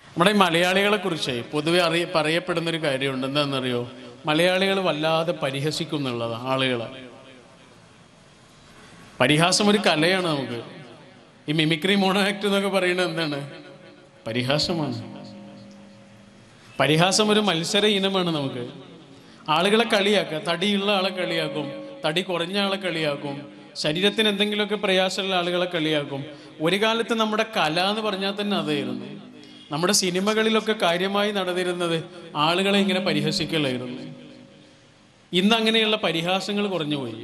നമ്മുടെ ഈ മലയാളികളെ കുറിച്ച് പൊതുവെ പറയപ്പെടുന്നൊരു കാര്യമുണ്ട്. എന്താണെന്നറിയോ? മലയാളികൾ വല്ലാതെ പരിഹസിക്കും എന്നുള്ളതാണ് ആളുകളെ. പരിഹാസം ഒരു കലയാണ് നമുക്ക്. ഈ മിമിക്രി മോണോ ആക്ട് എന്നൊക്കെ പറയുന്നത് എന്താണ്? പരിഹാസമാണ്. പരിഹാസം ഒരു മത്സര ഇനമാണ് നമുക്ക്. ആളുകളെ കളിയാക്കുക, തടിയുള്ള ആളെ കളിയാക്കും, തടി കുറഞ്ഞ ആളെ കളിയാക്കും, ശരീരത്തിന് എന്തെങ്കിലുമൊക്കെ പ്രയാസമുള്ള ആളുകളെ കളിയാക്കും. ഒരു കാലത്ത് നമ്മുടെ കല എന്ന് പറഞ്ഞാൽ തന്നെ അതായിരുന്നു. നമ്മുടെ സിനിമകളിലൊക്കെ കാര്യമായി നടന്നിരുന്നത് ആളുകളെ ഇങ്ങനെ പരിഹസിക്കലായിരുന്നു. ഇന്ന് അങ്ങനെയുള്ള പരിഹാസങ്ങൾ കുറഞ്ഞുപോയി.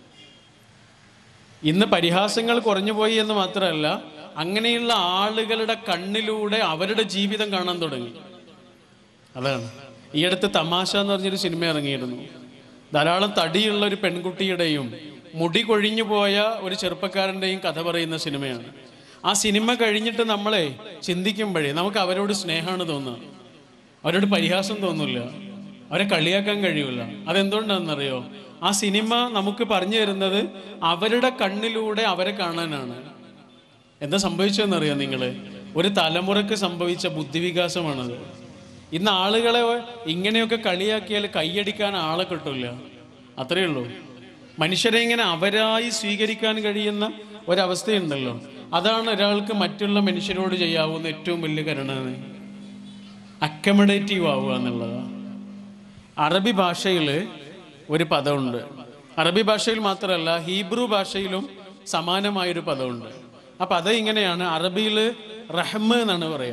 ഇന്ന് പരിഹാസങ്ങൾ കുറഞ്ഞുപോയി എന്ന് മാത്രമല്ല, അങ്ങനെയുള്ള ആളുകളുടെ കണ്ണിലൂടെ അവരുടെ ജീവിതം കാണാൻ തുടങ്ങി. അതാണ് ഈ അടുത്ത് തമാശ എന്ന് പറഞ്ഞൊരു സിനിമ ഇറങ്ങിയിരുന്നു. ധാരാളം തടിയുള്ള ഒരു പെൺകുട്ടിയുടെയും മുടി കൊഴിഞ്ഞു പോയ ഒരു ചെറുപ്പക്കാരൻ്റെയും കഥ പറയുന്ന സിനിമയാണ്. ആ സിനിമ കഴിഞ്ഞിട്ട് നമ്മളെ ചിന്തിക്കുമ്പോഴേ നമുക്ക് അവരോട് സ്നേഹമാണ് തോന്നുക, അവരോട് പരിഹാസം തോന്നില്ല, അവരെ കളിയാക്കാൻ കഴിയില്ല. അതെന്തുകൊണ്ടാണെന്നറിയോ? ആ സിനിമ നമുക്ക് പറഞ്ഞു തരുന്നത് അവരുടെ കണ്ണിലൂടെ അവരെ കാണാനാണ്. എന്താ സംഭവിച്ചതെന്നറിയോ നിങ്ങൾ? ഒരു തലമുറക്ക് സംഭവിച്ച ബുദ്ധിവികാസമാണത്. ഇന്ന് ആളുകളെ ഇങ്ങനെയൊക്കെ കളിയാക്കിയാൽ കൈയടിക്കാൻ ആളെ കിട്ടില്ല, അത്രയേ ഉള്ളൂ. മനുഷ്യരെ ഇങ്ങനെ അവരായി സ്വീകരിക്കാൻ കഴിയുന്ന ഒരവസ്ഥയുണ്ടല്ലോ, അതാണ് ഒരാൾക്ക് മറ്റുള്ള മനുഷ്യരോട് ചെയ്യാവുന്ന ഏറ്റവും വലിയ കരുണ. അക്കമഡേറ്റീവ് ആവുക എന്നുള്ളതാണ്. അറബി ഭാഷയിൽ ഒരു പദമുണ്ട്. അറബി ഭാഷയിൽ മാത്രമല്ല, ഹീബ്രു ഭാഷയിലും സമാനമായൊരു പദമുണ്ട്. ആ പദം ഇങ്ങനെയാണ്. അറബിയിൽ റഹ്മ എന്നാണ് പറയാ,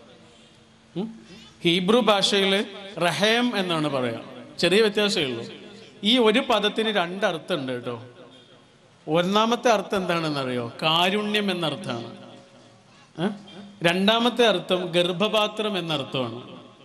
ഹീബ്രു ഭാഷയിൽ റഹേം എന്നാണ് പറയാ. ചെറിയ വ്യത്യാസമേ ഉള്ളൂ. ഈ ഒരു പദത്തിന് രണ്ടർത്ഥം ഉണ്ട് കേട്ടോ. ഒന്നാമത്തെ അർത്ഥം എന്താണെന്നറിയോ? കാരുണ്യം എന്നർത്ഥമാണ്. രണ്ടാമത്തെ അർത്ഥം ഗർഭപാത്രം എന്നർത്ഥമാണ്.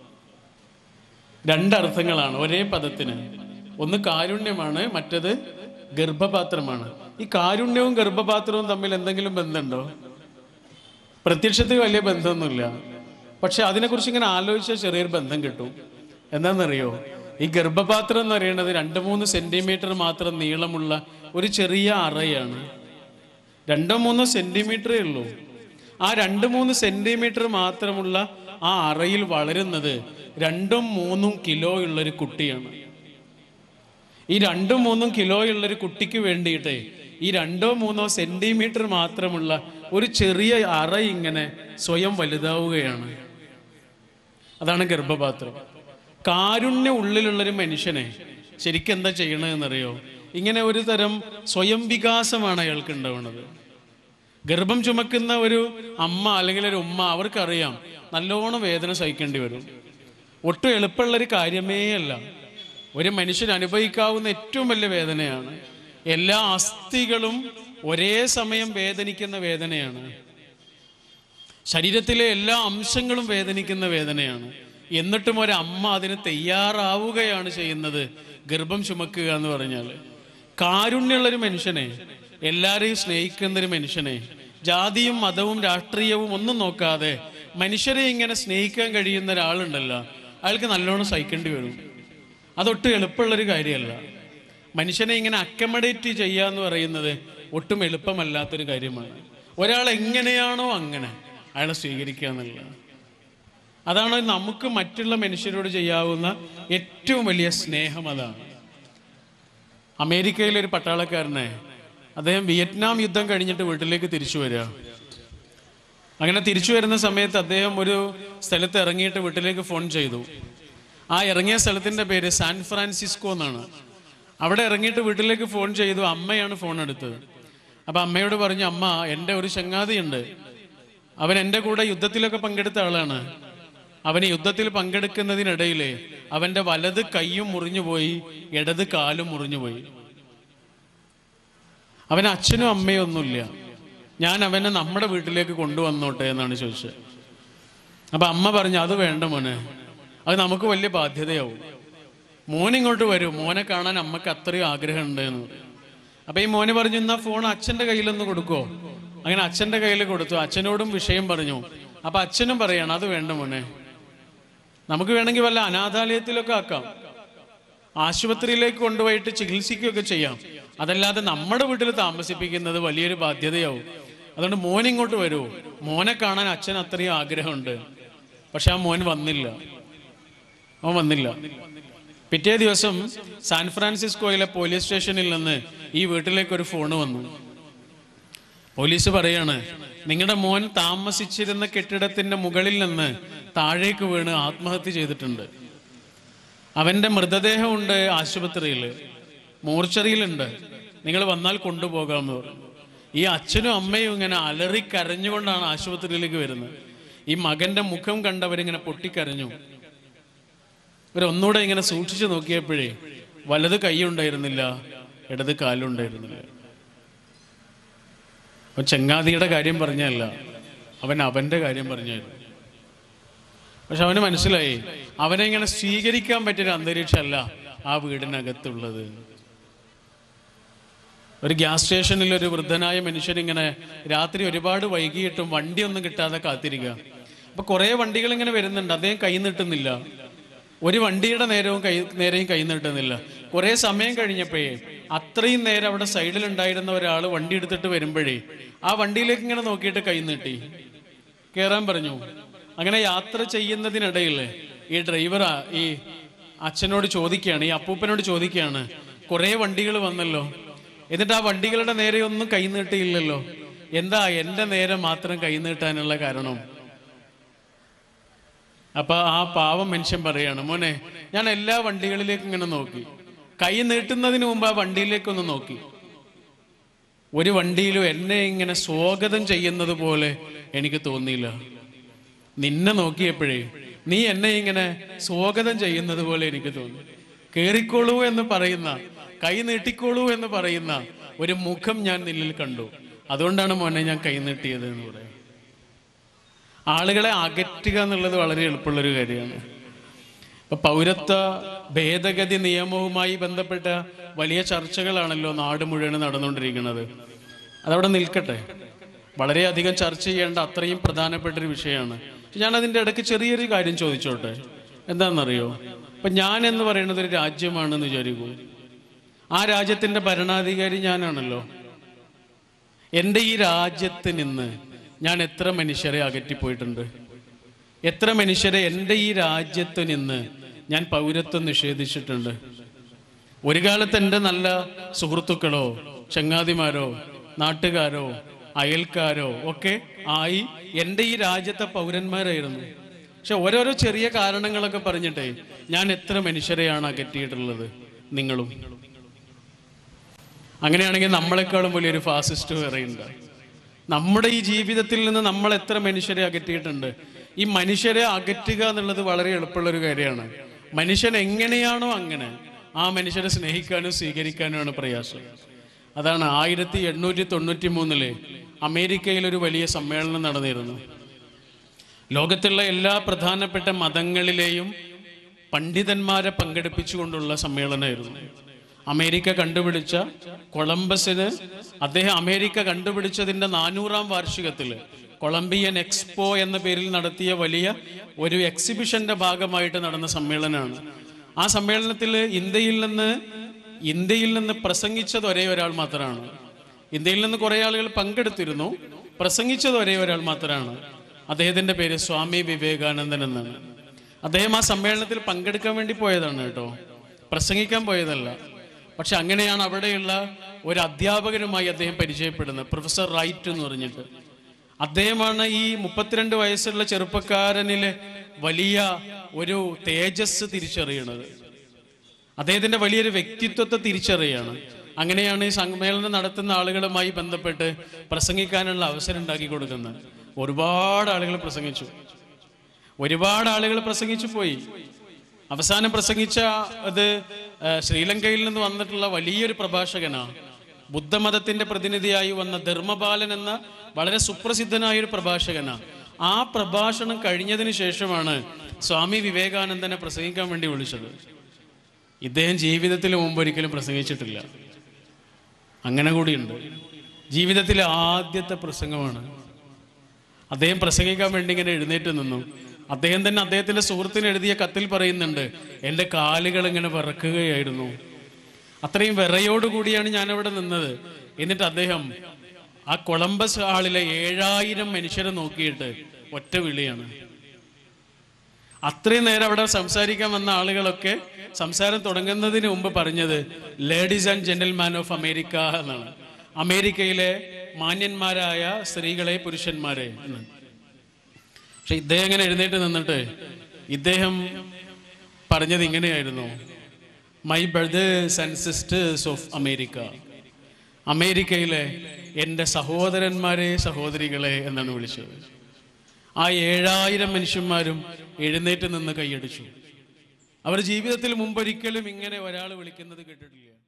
രണ്ടർത്ഥങ്ങളാണ് ഒരേ പദത്തിന്. ഒന്ന് കാരുണ്യമാണ്, മറ്റത് ഗർഭപാത്രമാണ്. ഈ കാരുണ്യവും ഗർഭപാത്രവും തമ്മിൽ എന്തെങ്കിലും ബന്ധമുണ്ടോ? പ്രത്യക്ഷത്തിൽ വലിയ ബന്ധമൊന്നുമില്ല. പക്ഷെ അതിനെക്കുറിച്ച് ഇങ്ങനെ ആലോചിച്ചാൽ ചെറിയൊരു ബന്ധം കിട്ടും. എന്താണെന്നറിയോ? ഈ ഗർഭപാത്രം എന്ന് പറയുന്നത് 2-3 സെന്റിമീറ്റർ മാത്രം നീളമുള്ള ഒരു ചെറിയ അറയാണ്. 2-3 സെന്റിമീറ്ററേ ഉള്ളൂ. ആ 2-3 സെന്റിമീറ്റർ മാത്രമുള്ള ആ അറയിൽ വളരുന്നത് 2-3 കിലോ ഉള്ളൊരു കുട്ടിയാണ്. ഈ 2-3 കിലോ ഉള്ളൊരു കുട്ടിക്ക് വേണ്ടിയിട്ട് ഈ 2-3 സെന്റിമീറ്റർ മാത്രമുള്ള ഒരു ചെറിയ അറ ഇങ്ങനെ സ്വയം വലുതാവുകയാണ്. അതാണ് ഗർഭപാത്രം. കാരുണ്യ ഉള്ളിലുള്ളൊരു മനുഷ്യനെ ശരിക്കും എന്താ ചെയ്യണമെന്നറിയോ? ഇങ്ങനെ ഒരു തരം സ്വയം വികാസമാണ് അയാൾക്ക് ഉണ്ടാവുന്നത്. ഗർഭം ചുമക്കുന്ന ഒരു അമ്മ അല്ലെങ്കിൽ ഒരു ഉമ്മ, അവർക്കറിയാം നല്ലോണം വേദന സഹിക്കേണ്ടി വരും. ഒട്ടും എളുപ്പമുള്ളൊരു കാര്യമേ അല്ല. ഒരു മനുഷ്യൻ അനുഭവിക്കാവുന്ന ഏറ്റവും വലിയ വേദനയാണ്. എല്ലാ അസ്ഥികളും ഒരേ സമയം വേദനിക്കുന്ന വേദനയാണ്. ശരീരത്തിലെ എല്ലാ അംശങ്ങളും വേദനിക്കുന്ന വേദനയാണ്. എന്നിട്ടും ഒരമ്മ അതിന് തയ്യാറാവുകയാണ് ചെയ്യുന്നത്. ഗർഭം ചുമക്കുക എന്ന് പറഞ്ഞാൽ കാരുണ്യമുള്ളൊരു മനുഷ്യനെ, എല്ലാവരെയും സ്നേഹിക്കുന്നൊരു മനുഷ്യനെ, ജാതിയും മതവും രാഷ്ട്രീയവും ഒന്നും നോക്കാതെ മനുഷ്യരെ ഇങ്ങനെ സ്നേഹിക്കാൻ കഴിയുന്ന ഒരാളുണ്ടല്ലോ, അയാൾക്ക് നല്ലോണം സഹിക്കേണ്ടി വരും. അതൊട്ടും എളുപ്പമുള്ളൊരു കാര്യമല്ല. മനുഷ്യനെ ഇങ്ങനെ അക്കമഡേറ്റ് ചെയ്യുക എന്ന് പറയുന്നത് ഒട്ടും എളുപ്പമല്ലാത്തൊരു കാര്യമാണ്. ഒരാൾ എങ്ങനെയാണോ അങ്ങനെ അയാളെ സ്വീകരിക്കുക എന്നുള്ളത്. അതാണ് നമുക്ക് മറ്റുള്ള മനുഷ്യരോട് ചെയ്യാവുന്ന ഏറ്റവും വലിയ സ്നേഹം. അതാണ്. അമേരിക്കയിലൊരു പട്ടാളക്കാരനെ, അദ്ദേഹം വിയറ്റ്നാം യുദ്ധം കഴിഞ്ഞിട്ട് വീട്ടിലേക്ക് തിരിച്ചു വരിക. അങ്ങനെ തിരിച്ചു വരുന്ന സമയത്ത് അദ്ദേഹം ഒരു സ്ഥലത്ത് ഇറങ്ങിയിട്ട് വീട്ടിലേക്ക് ഫോൺ ചെയ്തു. ആ ഇറങ്ങിയ സ്ഥലത്തിൻ്റെ പേര് സാൻ ഫ്രാൻസിസ്കോ എന്നാണ്. അവിടെ ഇറങ്ങിയിട്ട് വീട്ടിലേക്ക് ഫോൺ ചെയ്തു. അമ്മയാണ് ഫോൺ എടുത്തത്. അപ്പം അമ്മയോട് പറഞ്ഞു, അമ്മ, എൻ്റെ ഒരു ചങ്ങാതിയുണ്ട്, അവൻ എൻ്റെ കൂടെ യുദ്ധത്തിലൊക്കെ പങ്കെടുത്ത ആളാണ്. അവന് യുദ്ധത്തിൽ പങ്കെടുക്കുന്നതിനിടയിൽ അവൻ്റെ വലത് കൈയും മുറിഞ്ഞുപോയി, ഇടത് കാലും മുറിഞ്ഞുപോയി. അവന് അച്ഛനും അമ്മയും ഒന്നുമില്ല. ഞാൻ അവനെ നമ്മുടെ വീട്ടിലേക്ക് കൊണ്ടുവന്നോട്ടെ എന്നാണ് ചോദിച്ചത്. അപ്പം അമ്മ പറഞ്ഞു, അത് വേണ്ട മോനെ, അത് നമുക്ക് വലിയ ബാധ്യതയാവും. മോനിങ്ങോട്ട് വരൂ, മോനെ കാണാൻ അമ്മക്ക് അത്രയും ആഗ്രഹമുണ്ട് എന്ന് പറയും. അപ്പം ഈ മോന് പറഞ്ഞു, എന്നാ ഫോൺ അച്ഛൻ്റെ കയ്യിലൊന്ന് കൊടുക്കോ? അങ്ങനെ അച്ഛൻ്റെ കയ്യിൽ കൊടുത്തു. അച്ഛനോടും വിഷയം പറഞ്ഞു. അപ്പം അച്ഛനും പറയാണ്, അത് വേണ്ട മോനെ, നമുക്ക് വേണമെങ്കിൽ വല്ല അനാഥാലയത്തിലൊക്കെ ആക്കാം, ആശുപത്രിയിലേക്ക് കൊണ്ടുപോയിട്ട് ചികിത്സിക്കുകയൊക്കെ ചെയ്യാം. അതല്ലാതെ നമ്മുടെ വീട്ടിൽ താമസിപ്പിക്കുന്നത് വലിയൊരു ബാധ്യതയാവും. അതുകൊണ്ട് മോനിങ്ങോട്ട് വരൂ, മോനെ കാണാൻ അച്ഛൻ അത്രയും ആഗ്രഹമുണ്ട്. പക്ഷെ ആ മോൻ വന്നില്ല. അവൻ വന്നില്ല. പിറ്റേ ദിവസം സാൻ ഫ്രാൻസിസ്കോയിലെ പോലീസ് സ്റ്റേഷനിൽ നിന്ന് ഈ വീട്ടിലേക്കൊരു ഫോണ് വന്നു. പോലീസ് പറയാണ്, നിങ്ങളുടെ മോൻ താമസിച്ചിരുന്ന കെട്ടിടത്തിന്റെ മുകളിൽ നിന്ന് താഴേക്ക് വീണ് ആത്മഹത്യ ചെയ്തിട്ടുണ്ട്. അവന്റെ മൃതദേഹമുണ്ട് ആശുപത്രിയിൽ, മോർച്ചറിയിലുണ്ട്, നിങ്ങൾ വന്നാൽ കൊണ്ടുപോകാമെന്ന് പറഞ്ഞു. ഈ അച്ഛനും അമ്മയും ഇങ്ങനെ അലറിക്കരഞ്ഞുകൊണ്ടാണ് ആശുപത്രിയിലേക്ക് വരുന്നത്. ഈ മകന്റെ മുഖം കണ്ടവരിങ്ങനെ പൊട്ടിക്കരഞ്ഞു. ഇവരൊന്നുകൂടെ ഇങ്ങനെ സൂക്ഷിച്ചു നോക്കിയപ്പോഴേ വലത് കൈയുണ്ടായിരുന്നില്ല, ഇടത് കാലുണ്ടായിരുന്നില്ല. അപ്പൊ ചങ്ങാതിയുടെ കാര്യം പറഞ്ഞല്ല, അവന്റെ കാര്യം പറഞ്ഞായിരുന്നു. പക്ഷെ അവന് മനസ്സിലായി, അവനെ ഇങ്ങനെ സ്വീകരിക്കാൻ പറ്റിയൊരു അന്തരീക്ഷമല്ല ആ വീടിനകത്തുള്ളത്. ഒരു ഗ്യാസ് സ്റ്റേഷനിൽ ഒരു വൃദ്ധനായ മനുഷ്യൻ ഇങ്ങനെ രാത്രി ഒരുപാട് വൈകിയിട്ടും വണ്ടിയൊന്നും കിട്ടാതെ കാത്തിരിക്കുക. അപ്പൊ കുറെ വണ്ടികൾ ഇങ്ങനെ വരുന്നുണ്ട്, അദ്ദേഹം കൈ നീട്ടുന്നില്ല. ഒരു വണ്ടിയുടെ നേരെയും കൈ നീട്ടുന്നില്ല. കുറെ സമയം കഴിഞ്ഞപ്പോഴേ അത്രയും നേരം അവിടെ സൈഡിലുണ്ടായിരുന്ന ഒരാൾ വണ്ടി എടുത്തിട്ട് വരുമ്പോഴേ ആ വണ്ടിയിലേക്ക് ഇങ്ങനെ നോക്കിയിട്ട് കൈ നീട്ടി കയറാൻ പറഞ്ഞു. അങ്ങനെ യാത്ര ചെയ്യുന്നതിനിടയിൽ ഈ ഡ്രൈവർ ഈ അച്ഛനോട് ചോദിക്കുകയാണ്, ഈ അപ്പൂപ്പനോട് ചോദിക്കുകയാണ്, കുറെ വണ്ടികൾ വന്നല്ലോ, എന്നിട്ട് ആ വണ്ടികളുടെ നേരെ ഒന്നും കൈ നീട്ടിയില്ലല്ലോ, എന്താ എൻ്റെ നേരെ മാത്രം കൈ നീട്ടാനുള്ള കാരണം? അപ്പൊ ആ പാവം മനുഷ്യൻ പറയാണ്, മോനെ, ഞാൻ എല്ലാ വണ്ടികളിലേക്കും ഇങ്ങനെ നോക്കി, കൈ നീട്ടുന്നതിന് മുമ്പ് ആ വണ്ടിയിലേക്കൊന്ന് നോക്കി, ഒരു വണ്ടിയിലും എന്നെ ഇങ്ങനെ സ്വാഗതം ചെയ്യുന്നത് പോലെ എനിക്ക് തോന്നിയില്ല. നിന്നെ നോക്കിയപ്പോഴേ നീ എന്നെ ഇങ്ങനെ സ്വാഗതം ചെയ്യുന്നത് പോലെ എനിക്ക് തോന്നി. കേറിക്കോളൂ എന്ന് പറയുന്ന, കൈ നീട്ടിക്കോളൂ എന്ന് പറയുന്ന ഒരു മുഖം ഞാൻ നിന്നിൽ കണ്ടു. അതുകൊണ്ടാണ് മോനെ ഞാൻ കൈ നീട്ടിയത് എന്ന് പറയാം. ആളുകളെ അകറ്റുക എന്നുള്ളത് വളരെ എളുപ്പമുള്ളൊരു കാര്യമാണ്. ഇപ്പൊ പൗരത്വ ഭേദഗതി നിയമവുമായി ബന്ധപ്പെട്ട വലിയ ചർച്ചകളാണല്ലോ നാട് മുഴുവൻ നടന്നുകൊണ്ടിരിക്കുന്നത്. അതവിടെ നിൽക്കട്ടെ, വളരെയധികം ചർച്ച ചെയ്യേണ്ട അത്രയും പ്രധാനപ്പെട്ടൊരു വിഷയമാണ്. ഞാൻ അതിൻ്റെ ഇടയ്ക്ക് ചെറിയൊരു കാര്യം ചോദിച്ചോട്ടെ. എന്താണെന്നറിയോ? ഇപ്പൊ ഞാൻ എന്ന് പറയുന്നത് ഒരു രാജ്യമാണെന്ന് വിചാരിക്കൂ. ആ രാജ്യത്തിന്റെ ഭരണാധികാരി ഞാനാണല്ലോ. എൻ്റെ ഈ രാജ്യത്ത് നിന്ന് ഞാൻ എത്ര മനുഷ്യരെ അകറ്റിപ്പോയിട്ടുണ്ട്, എത്ര മനുഷ്യരെ എൻ്റെ ഈ രാജ്യത്ത് നിന്ന് ഞാൻ പൗരത്വം നിഷേധിച്ചിട്ടുണ്ട്. ഒരു കാലത്ത് എൻ്റെ നല്ല സുഹൃത്തുക്കളോ ചങ്ങാതിമാരോ നാട്ടുകാരോ അയൽക്കാരോ ഒക്കെ ആയി എൻ്റെ ഈ രാജ്യത്തെ പൗരന്മാരായിരുന്നു. പക്ഷെ ഓരോരോ ചെറിയ കാരണങ്ങളൊക്കെ പറഞ്ഞിട്ടേ ഞാൻ എത്ര മനുഷ്യരെയാണ് അകറ്റിയിട്ടുള്ളത്? നിങ്ങളും. അങ്ങനെയാണെങ്കിൽ നമ്മളെക്കാളും വലിയൊരു ഫാസിസ്റ്റ് വേറെയുണ്ട്. നമ്മുടെ ഈ ജീവിതത്തിൽ നിന്ന് നമ്മൾ എത്ര മനുഷ്യരെ അകറ്റിയിട്ടുണ്ട്? ഈ മനുഷ്യരെ അകറ്റുക എന്നുള്ളത് വളരെ എളുപ്പമുള്ളൊരു കാര്യമാണ്. മനുഷ്യൻ എങ്ങനെയാണോ അങ്ങനെ ആ മനുഷ്യരെ സ്നേഹിക്കാനും സ്വീകരിക്കാനുമാണ് പ്രയാസം. അതാണ് 1893 അമേരിക്കയിൽ ഒരു വലിയ സമ്മേളനം നടന്നിരുന്നു. ലോകത്തുള്ള എല്ലാ പ്രധാനപ്പെട്ട മതങ്ങളിലെയും പണ്ഡിതന്മാരെ പങ്കെടുപ്പിച്ചുകൊണ്ടുള്ള സമ്മേളനമായിരുന്നു. അമേരിക്ക കണ്ടുപിടിച്ച കൊളംബസിന് അമേരിക്ക കണ്ടുപിടിച്ചതിൻ്റെ 400-ാം വാർഷികത്തിൽ കൊളംബിയൻ എക്സ്പോ എന്ന പേരിൽ നടത്തിയ വലിയ ഒരു എക്സിബിഷന്റെ ഭാഗമായിട്ട് നടന്ന സമ്മേളനമാണ്. ആ സമ്മേളനത്തിൽ ഇന്ത്യയിൽ നിന്ന് പ്രസംഗിച്ചത് ഒരേ ഒരാൾ മാത്രമാണ്. ഇന്ത്യയിൽ നിന്ന് കുറെ ആളുകൾ പങ്കെടുത്തിരുന്നു, പ്രസംഗിച്ചത് ഒരേ ഒരാൾ മാത്രമാണ്. അദ്ദേഹത്തിന്റെ പേര് സ്വാമി വിവേകാനന്ദൻ എന്നാണ്. അദ്ദേഹം ആ സമ്മേളനത്തിൽ പങ്കെടുക്കാൻ വേണ്ടി പോയതാണ് കേട്ടോ, പ്രസംഗിക്കാൻ പോയതല്ല. പക്ഷെ അങ്ങനെയാണ് അവിടെയുള്ള ഒരു അധ്യാപകനുമായി അദ്ദേഹം പരിചയപ്പെടുന്നത്, പ്രൊഫസർ റൈറ്റ് എന്ന് പറഞ്ഞിട്ട്. അദ്ദേഹമാണ് ഈ 32 വയസ്സുള്ള ചെറുപ്പക്കാരനിലെ വലിയ ഒരു തേജസ് തിരിച്ചറിയണത്. അദ്ദേഹത്തിന്റെ വലിയൊരു വ്യക്തിത്വത്തെ തിരിച്ചറിയാണ്. അങ്ങനെയാണ് ഈ സമ്മേളനം നടത്തുന്ന ആളുകളുമായി ബന്ധപ്പെട്ട് പ്രസംഗിക്കാനുള്ള അവസരം ഉണ്ടാക്കി കൊടുക്കുന്നത്. ഒരുപാട് ആളുകൾ പ്രസംഗിച്ചു പോയി. അവസാനം പ്രസംഗിച്ച അത് ശ്രീലങ്കയിൽ നിന്ന് വന്നിട്ടുള്ള വലിയൊരു പ്രഭാഷകനാണ്. ബുദ്ധമതത്തിന്റെ പ്രതിനിധിയായി വന്ന ധർമ്മപാലൻ എന്ന വളരെ സുപ്രസിദ്ധനായൊരു പ്രഭാഷകനാണ്. ആ പ്രഭാഷണം കഴിഞ്ഞതിന് ശേഷമാണ് സ്വാമി വിവേകാനന്ദനെ പ്രസംഗിക്കാൻ വേണ്ടി വിളിച്ചത്. ഇദ്ദേഹം ജീവിതത്തിൽ മുമ്പ് ഒരിക്കലും പ്രസംഗിച്ചിട്ടില്ല. അങ്ങനെ കൂടിയുണ്ട്. ജീവിതത്തിലെ ആദ്യത്തെ പ്രസംഗമാണ്. അദ്ദേഹം പ്രസംഗിക്കാൻ വേണ്ടി ഇങ്ങനെ എഴുന്നേറ്റ് നിന്നു. അദ്ദേഹം തന്നെ അദ്ദേഹത്തിന്റെ സുഹൃത്തിന് എഴുതിയ കത്തിൽ പറയുന്നുണ്ട്, എൻ്റെ കാലുകൾ ഇങ്ങനെ വിറക്കുകയായിരുന്നു, അത്രയും വിറയോടുകൂടിയാണ് ഞാനവിടെ നിന്നത്. എന്നിട്ട് അദ്ദേഹം ആ കൊളംബസ് ഹാളിലെ 7000 മനുഷ്യരെ നോക്കിയിട്ട് ഒറ്റ വിളിയാണ്, അത്രയും നേരം അവിടെ സംസാരിക്കാൻ വന്ന ആളുകളൊക്കെ സംസാരം തുടങ്ങുന്നതിന് മുമ്പ് പറഞ്ഞത് ladies and gentlemen of America എന്നാണ്. അമേരിക്കയിലെ മാന്യന്മാരായ സ്ത്രീകളെ, പുരുഷന്മാരെ എന്ന്. പക്ഷെ ഇദ്ദേഹം ഇങ്ങനെ എഴുന്നേറ്റ് നിന്നിട്ട് ഇദ്ദേഹം പറഞ്ഞത് ഇങ്ങനെയായിരുന്നു: my brothers and sisters of America. അമേരിക്കയിലെ എൻ്റെ സഹോദരന്മാരെ, സഹോദരികളെ എന്നാണ് വിളിച്ചത്. ആ 7000 മനുഷ്യന്മാരും എഴുന്നേറ്റ് നിന്ന് കൈയടിച്ചു. അവർ ജീവിതത്തിൽ മുമ്പൊരിക്കലും ഇങ്ങനെ ഒരാൾ വിളിക്കുന്നത് കേട്ടിട്ടില്ല.